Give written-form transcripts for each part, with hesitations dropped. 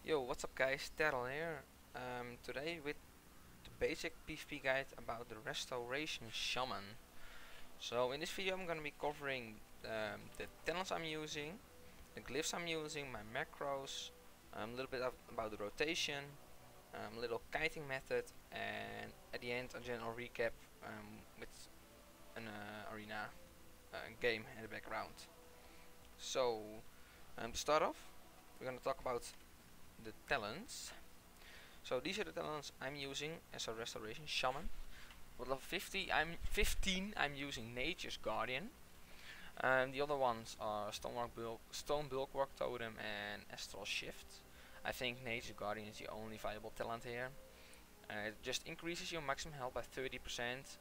Yo, what's up guys, Daryl here. Today with the basic PvP guide about the restoration shaman. So in this video I'm gonna be covering the talents I'm using, the glyphs I'm using, my macros, a little bit about the rotation, a little kiting method, and at the end a general recap with an arena game in the background. So to start off, we're gonna talk about the talents. So these are the talents I'm using as a restoration shaman. With level 15 I'm using Nature's Guardian. The other ones are Stone Bulwark Totem and Astral Shift. I think Nature's Guardian is the only viable talent here. It just increases your maximum health by 30%.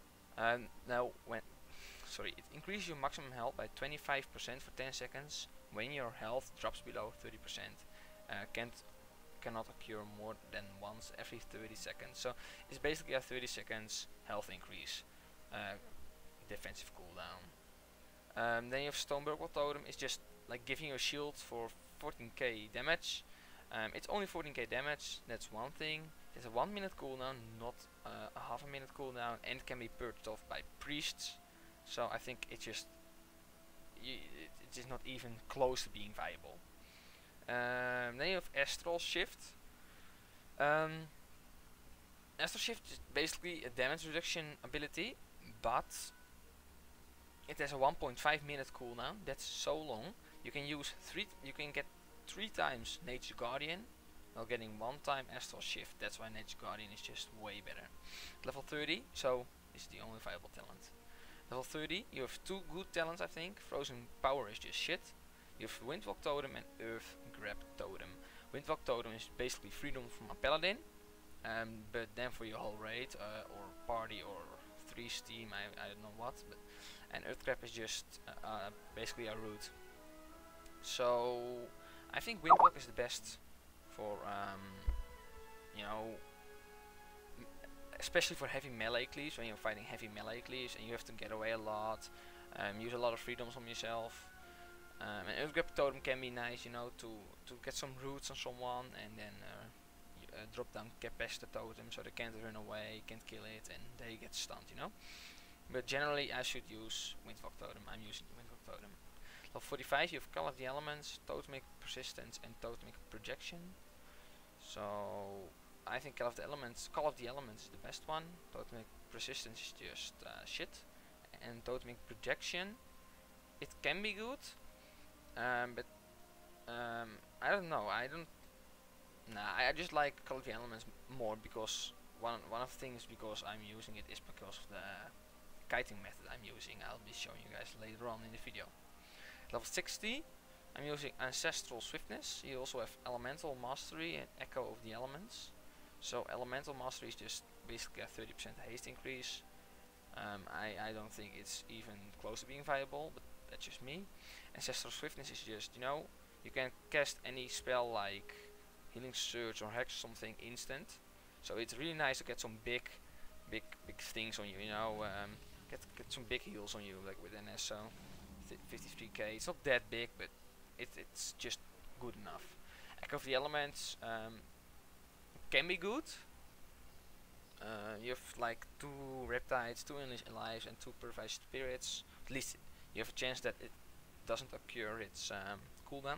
It increases your maximum health by 25% for 10 seconds when your health drops below 30%. Cannot occur more than once every 30 seconds. So it's basically a 30 seconds health increase, defensive cooldown. Then you have Stoneberg Totem. It's just like giving you a shield for 14k damage. It's only 14k damage, that's one thing. It's a 1 minute cooldown, not a half a minute cooldown, and it can be purged off by priests. So I think it's just it is not even close to being viable. Then you have Astral Shift. Astral Shift is basically a damage reduction ability, but it has a 1.5 minute cooldown. That's so long. You can get 3 times Nature's Guardian while getting 1 time Astral Shift. That's why Nature's Guardian is just way better. Level 30, so this is the only viable talent. Level 30, you have 2 good talents I think. Frozen Power is just shit. You have Windwalk Totem and Earth Grab Totem. Windwalk Totem is basically freedom from a paladin, but then for your whole raid or party or 3's team, I don't know what. And Earth Grab is just basically a root. So I think Windwalk is the best for especially for heavy melee cleaves, when you're fighting heavy melee cleaves and you have to get away a lot, use a lot of freedoms on yourself. And Earth Grab Totem can be nice, to get some roots on someone and then drop down Capacitor Totem so they can't run away, can't kill it, and they get stunned, But generally I should use Windwalk Totem. I'm using Windwalk Totem. Level 45 you have Call of the Elements, Totemic Persistence and Totemic Projection. So I think Call of the Elements is the best one. Totemic Persistence is just shit. And Totemic Projection, it can be good, but I don't know. I just like Call of the Elements more because one of the things because I'm using it is because of the kiting method I'm using. I'll be showing you guys later on in the video. Level 60, I'm using Ancestral Swiftness. You also have Elemental Mastery and Echo of the Elements. So Elemental Mastery is just basically a 30% haste increase. I don't think it's even close to being viable, but that's just me. Ancestral Swiftness is just, you can cast any spell like Healing Surge or Hex or something instant. So it's really nice to get some big things on you, get some big heals on you, like with NS. So 53k, it's not that big, but it's just good enough. Echo of the Elements can be good. You have like 2 Reptiles, 2 English Alives and 2 Purified Spirits. At least you have a chance that it doesn't occur its cooldown.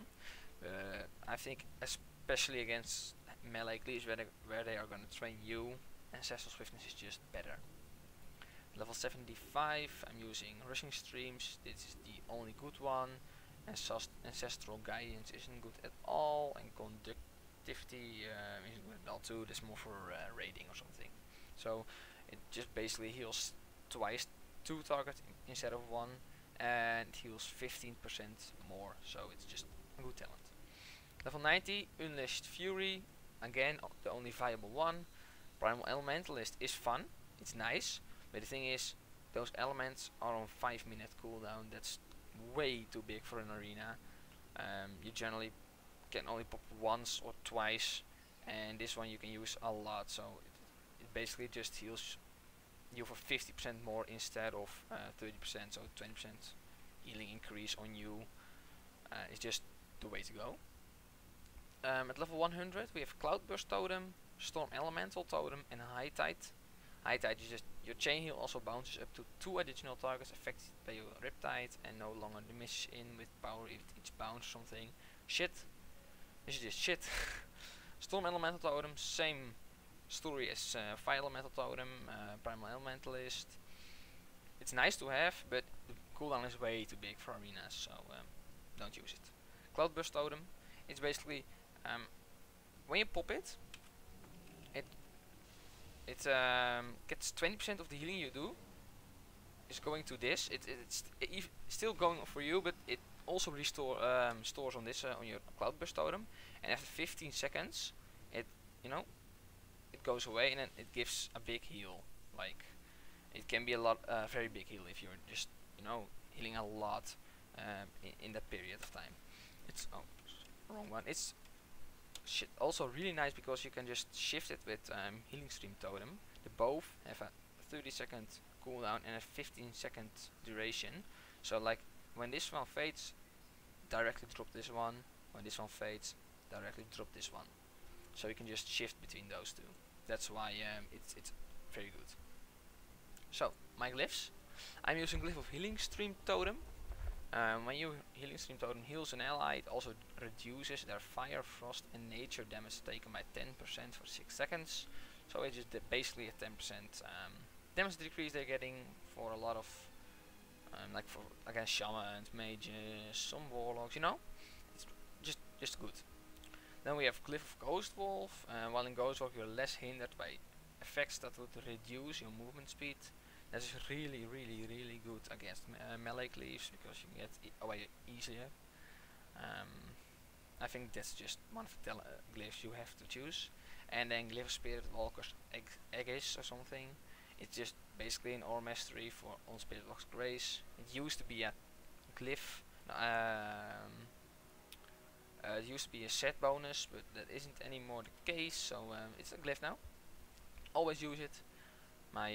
I think especially against melee cleaves where they are gonna train you, Ancestral Swiftness is just better. Level 75 I'm using Rushing Streams. This is the only good one. Ancestral Guidance isn't good at all, and Conductivity isn't good at all too. That's more for raiding or something. So it just basically heals 2 targets instead of 1, and heals 15% more, so it's just a good talent. Level 90, Unleashed Fury, again the only viable one. Primal Elementalist is fun, it's nice, but the thing is, those elements are on 5 minute cooldown. That's way too big for an arena. You generally can only pop once or twice, and this one you can use a lot, so it basically just heals you for 50% more instead of 30%, so 20% healing increase on you is just the way to go. At level 100 we have Cloudburst Totem, Storm Elemental Totem, and High Tide. High Tide is just your chain heal also bounces up to 2 additional targets affected by your Riptide and no longer diminishes in with power with each bounce or something. Shit. This is just shit. Storm Elemental Totem, same story as Fire Elemental Totem, Primal Elementalist. It's nice to have, but the cooldown is way too big for arenas, so don't use it. Cloudburst Totem, it's basically when you pop it, it gets 20% of the healing you do is going to this. It's still going for you, but it also stores on this on your Cloudburst Totem, and after 15 seconds, it goes away and then it gives a big heal. Like it can be a lot, very big heal if you're just healing a lot in that period of time. It's wrong one. It's shit. Also really nice because you can just shift it with Healing Stream Totem. They both have a 30-second cooldown and a 15-second duration. So like when this one fades, directly drop this one. When this one fades, directly drop this one. So you can just shift between those two. That's why it's very good. So my glyphs. I'm using Glyph of Healing Stream Totem. When you Healing Stream Totem heals an ally, it also reduces their fire, frost, and nature damage taken by 10% for 6 seconds. So it's just basically a 10% damage decrease they're getting for a lot of, like for against shamans, mages, some warlocks. It's just good. Then we have Glyph of Ghost Wolf. While in Ghost Wolf, you're less hindered by effects that would reduce your movement speed. That is really good against melee cleaves because you can get away easier. I think that's just one of the glyphs you have to choose. And then Glyph of Spirit Walker's Aegis or something. It's just basically an Aura Mastery for on Spirit Walker's Grace. It used to be a glyph. It used to be a set bonus, but that isn't anymore the case. So it's a glyph now. Always use it. My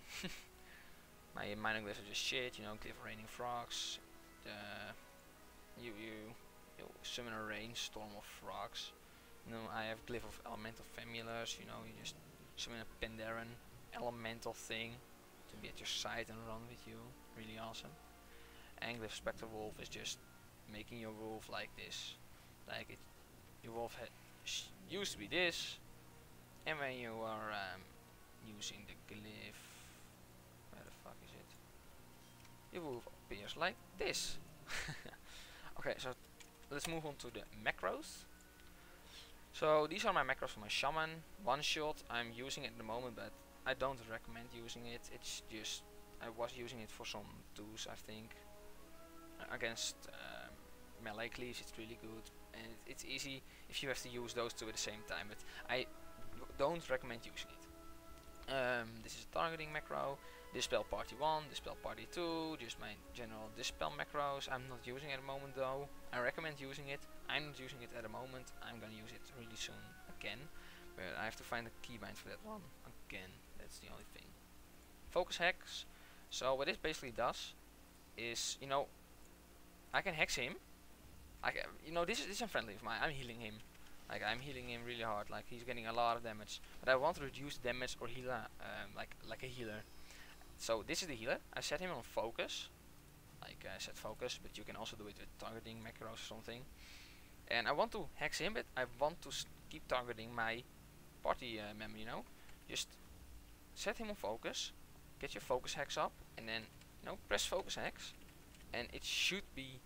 my minor glyphs are just shit, Glyph of Raining Frogs. You summon a rain storm of frogs. I have Glyph of Elemental Famulars. You just summon a Pandaren elemental thing to be at your side and run with you. Really awesome. And Glyph Spectre Wolf is just making your wolf like this. Like your wolf used to be this, and when you are using the glyph, where the fuck is it? Your wolf appears like this. Okay, so let's move on to the macros. So these are my macros for my shaman. One shot I'm using at the moment, but I don't recommend using it. It's just I was using it for some twos, I think. Against melee cleaves, it's really good, and it's easy if you have to use those two at the same time. But I don't recommend using it. This is a targeting macro. Dispel Party 1, Dispel Party 2, just my general Dispel macros. I'm not using it at the moment though. I recommend using it. I'm not using it at the moment. I'm gonna use it really soon again. But I have to find a keybind for that one again. That's the only thing. Focus Hex. So what this basically does is, I can hex him. This is unfriendly of mine. I'm healing him. Like I'm healing him really hard. Like he's getting a lot of damage. But I want to reduce damage or heal like a healer. So this is the healer. I set him on focus. Like I set focus, but you can also do it with targeting macros or something. And I want to hex him, but I want to keep targeting my party member. Just set him on focus. Get your focus hex up, and then press focus hex, and it should be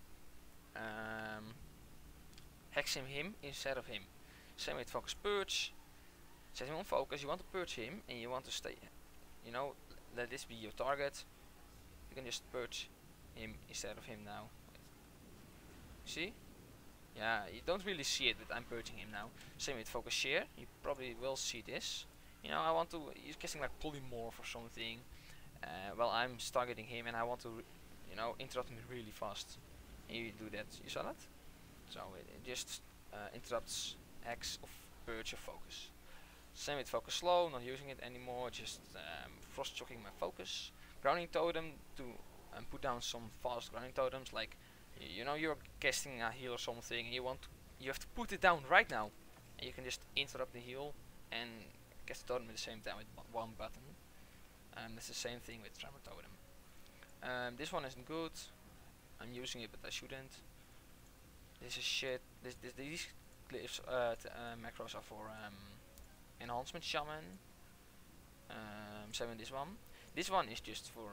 hexing him instead of him. Same with focus purge. Set him on focus. You want to purge him, and you want to stay. Let this be your target. You can just purge him instead of him now. See? Yeah, you don't really see it, but I'm purging him now. Same with focus shear. You probably will see this. I want to. He's casting like polymorph or something. Well, I'm targeting him, and I want to, interrupt him really fast. And you do that. You saw that? So it just interrupts X of purge of focus. Same with focus slow. Not using it anymore. Just frost chocking my focus. Grounding totem to put down some fast grounding totems. Like you're casting a heal or something, and you want to you have to put it down right now, and you can just interrupt the heal and cast the totem at the same time with one button. That's the same thing with Tremor Totem. This one isn't good. I'm using it, but I shouldn't. This is shit. These glyphs macros are for enhancement shaman. Summon this one. This one is just for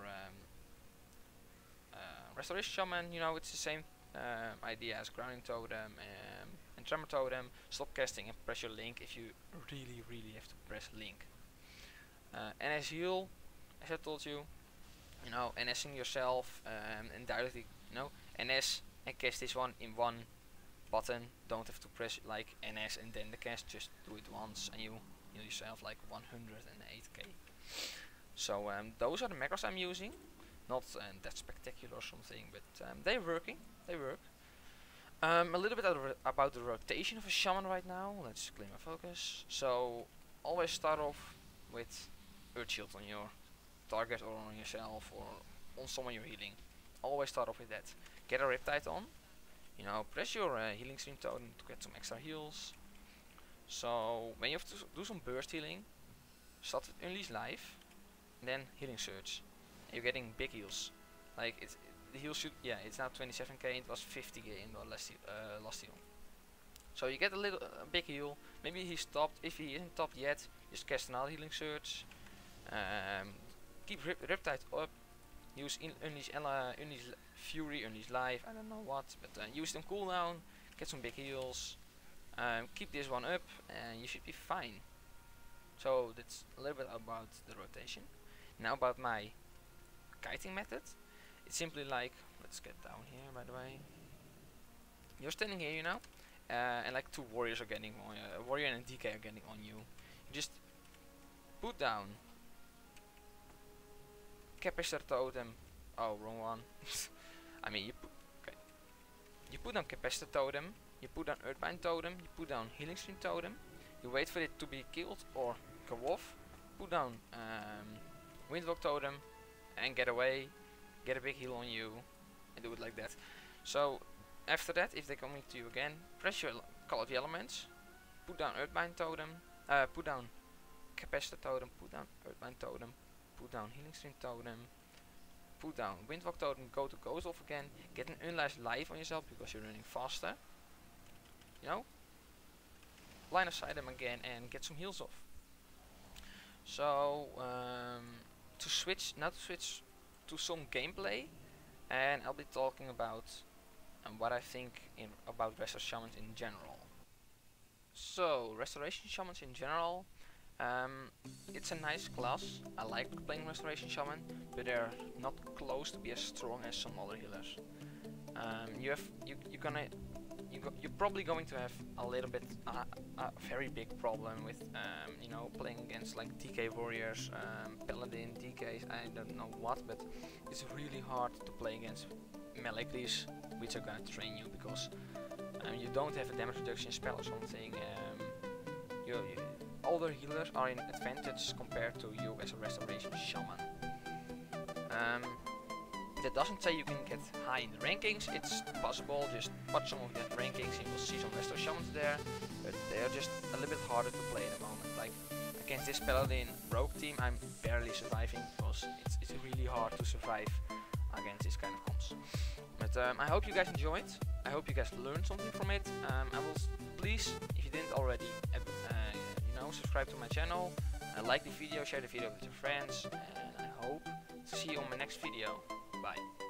restoration shaman. You know, it's the same idea as grounding totem and tremor totem. Stop casting and press your link if you really have to press link. NS heal, as I told you. You know, NSing yourself and directly, you know, NS and cast this one in one button. Don't have to press like NS and then the cast. Just do it once and you heal yourself like 108k. So those are the macros I'm using. Not that spectacular or something, but they're working. They work. A little bit about the rotation of a shaman right now. Let's clear my focus. So always start off with Earth Shield on your target or on yourself or on someone you're healing. Always start off with that. Get a Riptide on. You know, press your healing stream totem to get some extra heals. So when you have to do some burst healing, start with Unleash Life, then Healing Surge. You're getting big heals. Like the heal should, yeah, it's now 27k. It was 50k in the last heal. So you get a big heal. Maybe he's stopped. If he isn't stopped yet, just cast another Healing Surge. Keep Riptide up. Use Unleash Fury, Unleash Life. I don't know what, but use them cooldown. Get some big heals. Keep this one up, and you should be fine. So that's a little bit about the rotation. Now about my kiting method. It's simply like, let's get down here by the way. You're standing here, you know, and like two warriors are getting on you, a warrior and a DK are getting on you. You just put down Capacitor Totem. Oh, wrong one. I mean, you put down Capacitor Totem, you put down Earthbind Totem, you put down Healing Stream Totem, you wait for it to be killed or go off, put down Windwalk Totem, and get away, get a big heal on you, and do it like that. So after that, if they're coming to you again, press your Call of the Elements, put down Earthbind Totem, put down Capacitor Totem, put down Earthbind Totem, put down Healing Stream Totem, put down Windwalk Totem, go to Ghost off again, get an Unleash Life on yourself because you're running faster. You know? Line of sight them again and get some heals off. So to switch to some gameplay, and I'll be talking about what I think about Restoration Shamans in general. So Restoration Shamans in general, it's a nice class. I like playing Restoration Shaman, but they're not close to be as strong as some other healers. You're probably going to have a little bit a very big problem with you know, playing against like DK warriors, paladin DKs, I don't know what, but it's really hard to play against melee glyphs which are gonna train you because you don't have a damage reduction spell or something. Older healers are in advantage compared to you as a Restoration Shaman. That doesn't say you can get high in the rankings. It's possible. Just watch some of the rankings and you'll see some Restoration Shamans there, but they are just a little bit harder to play at the moment. Like against this paladin rogue team, I'm barely surviving because it's really hard to survive against this kind of comps. But I hope you guys enjoyed. I hope you guys learned something from it. I will please, if you didn't already, you know, subscribe to my channel, like the video, share the video with your friends, and I hope to see you on my next video. Bye.